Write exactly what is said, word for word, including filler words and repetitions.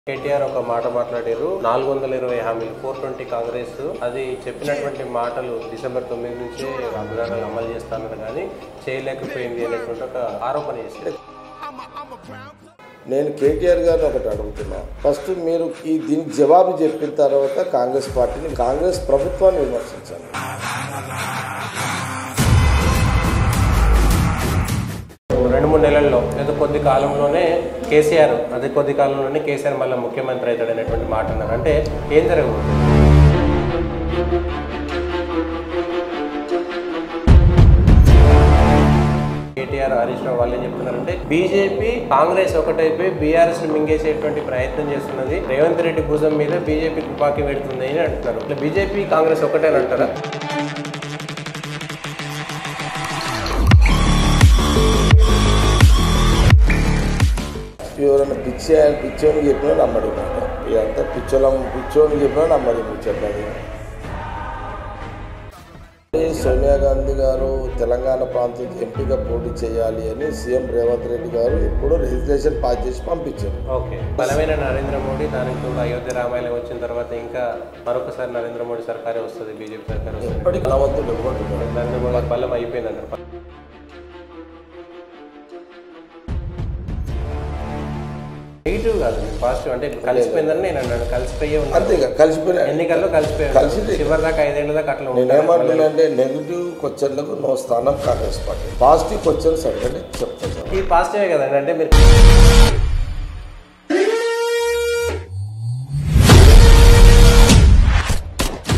కేటీఆర్ ఒక మాట మాట్లాడారు. నాలుగు వందల ఇరవై హామీలు ఫోర్ ట్వంటీ కాంగ్రెస్ అది చెప్పినటువంటి మాటలు డిసెంబర్ తొమ్మిది నుంచి వాగ్దానాలు అమలు చేస్తానని కానీ చేయలేకపోయింది అనేటువంటి ఒక ఆరోపణ చేశారు. నేను కేటీఆర్ గారిని ఒకటి అడుగుతున్నా, ఫస్ట్ మీరు ఈ దీనికి జవాబు చెప్పిన తర్వాత కాంగ్రెస్ పార్టీని కాంగ్రెస్ ప్రభుత్వాన్ని విమర్శించాలి. రెండు మూడు నెలల్లో ఏదో కొద్ది కాలంలోనే కేసీఆర్ అదే కొద్ది కాలంలోనే కేసీఆర్ మళ్ళీ ముఖ్యమంత్రి అవుతాడు అనేటువంటి మాట అన్నారు. అంటే ఏం జరగబోతుంది? కేటీఆర్ హరీష్ రావు వాళ్ళు ఏం చెప్తున్నారంటే బీజేపీ కాంగ్రెస్ ఒకటైపోయి బీఆర్ఎస్ ని మింగేసేటువంటి ప్రయత్నం చేస్తున్నది, రేవంత్ రెడ్డి భుజం మీద బీజేపీ తుపాకీ పెడుతుంది అని అంటున్నారు. ఇట్లా బీజేపీ కాంగ్రెస్ ఒకటే అంటారా? ఎవరైనా పిచ్చి పిచ్చోని చెప్పినా నమ్మడి మాట, ఇదంతా పిచ్చోళం పిచ్చోని చెప్పినా నమ్మడి చెప్పండి. సోనియా గాంధీ గారు తెలంగాణ ప్రాంతం ఎంపీగా పోటీ చేయాలి అని సీఎం రేవంత్ రెడ్డి గారు ఇప్పుడు రిజిస్ట్రేషన్ పాస్ చేసి పంపించారు. ఓకే, బలమైన నరేంద్ర మోడీ, దానికి కూడా అయోధ్య రామాయణం వచ్చిన తర్వాత ఇంకా మరొకసారి నరేంద్ర మోడీ సర్కారే వస్తుంది, బీజేపీ సర్కార్ వస్తుంది. ఇప్పటికీ బలవంతుడు నరేంద్ర మోడీ బలం అయిపోయిందంటారు. నెగిటివ్ కాదు, పాజిటివ్. అంటే కలిసిపోయిందని నేను అన్నాను, కలిసిపోయే అంతేగా కలిసిపోయిన ఎన్నికల్లో కలిసిపోయాను, కలిసి చివరి దాకా ఐదేళ్ల దాకా అట్లా. నేనేమంటున్నా అంటే నెగిటివ్ క్వశ్చన్లకు నో స్థానం కాంగ్రెస్ పార్టీ, పాజిటివ్ క్వశ్చన్స్ అడగండి చెప్తాను. ఇది పాజిటివే కదండి. అంటే మీరు